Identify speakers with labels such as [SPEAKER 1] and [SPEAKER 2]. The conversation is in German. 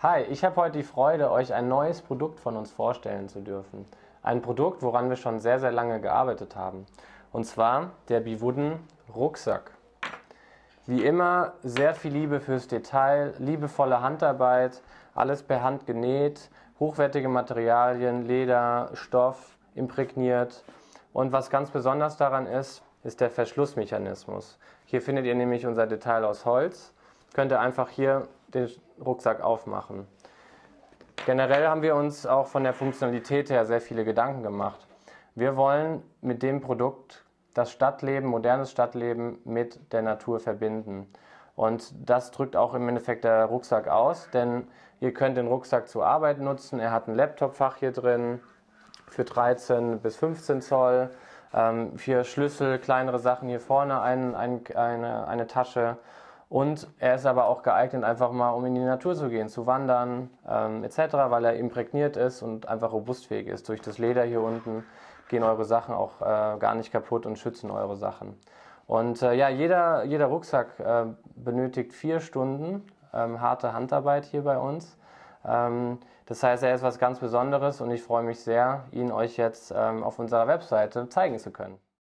[SPEAKER 1] Hi, ich habe heute die Freude, euch ein neues Produkt von uns vorstellen zu dürfen. Ein Produkt, woran wir schon sehr, sehr lange gearbeitet haben. Und zwar der Bivudden Rucksack. Wie immer sehr viel Liebe fürs Detail, liebevolle Handarbeit, alles per Hand genäht, hochwertige Materialien, Leder, Stoff, imprägniert. Und was ganz besonders daran ist der Verschlussmechanismus. Hier findet ihr nämlich unser Detail aus Holz. Könnt ihr einfach hier den Rucksack aufmachen. Generell haben wir uns auch von der Funktionalität her sehr viele Gedanken gemacht. Wir wollen mit dem Produkt das Stadtleben, modernes Stadtleben mit der Natur verbinden. Und das drückt auch im Endeffekt der Rucksack aus, denn ihr könnt den Rucksack zur Arbeit nutzen. Er hat ein Laptopfach hier drin für 13 bis 15 Zoll, 4 Schlüssel, kleinere Sachen hier vorne, eine Tasche. Und er ist aber auch geeignet, einfach mal um in die Natur zu gehen, zu wandern etc., weil er imprägniert ist und einfach robustfähig ist. Durch das Leder hier unten gehen eure Sachen auch gar nicht kaputt und schützen eure Sachen. Und ja, jeder Rucksack benötigt 4 Stunden harte Handarbeit hier bei uns. Das heißt, er ist was ganz Besonderes und ich freue mich sehr, ihn euch jetzt auf unserer Webseite zeigen zu können.